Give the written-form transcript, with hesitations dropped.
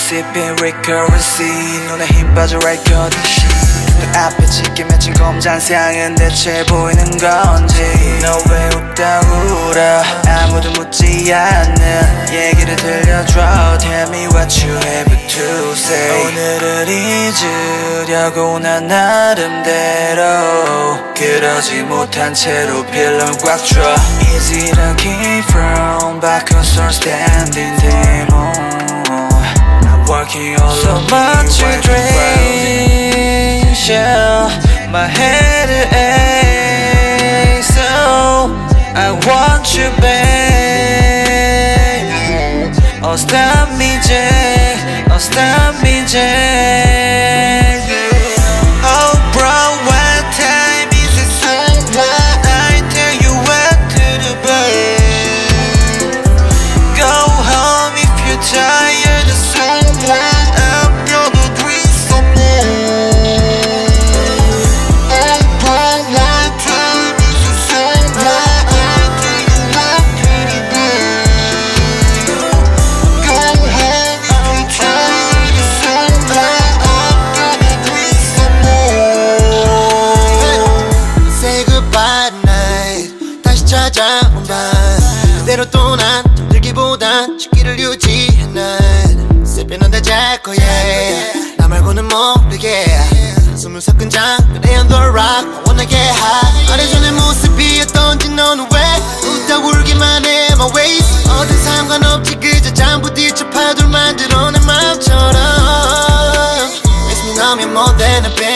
sipping recurrency 눈에 힘 빠져 right got 앞에 짙게 맺힌 검장상은 대체 보이는 건지 너 왜 웃다고 울어 아무도 묻지 않는 얘기를 들려줘 Tell me what you have to say 오늘을 잊으려고 난 나름대로 그러지 못한 채로 필름 꽉 줘 Easy to keep from back cause I'm standing there I'm working all so much drain My head aches, so I want you back. Oh stop me, Jay. Oh stop me, Jay. Oh bro, what time is it? So what? I tell you what to do, babe. Go home if you're tired. So what? I'm gonna drink some more. 그대로 또 난 잠들기보단 식기를 유지해 난 슬피는 다 잘 거야 나 말고는 모르게 숨을 섞은 장그래 on the rock 원하게 하 말해줘 내 모습이 어떤지 너는 왜 웃다 울기만 해 my ways 어딘 상관없지 그저 잠부 뒤쳐 파도를 만들어 내 맘처럼 Makes me numb more than a bed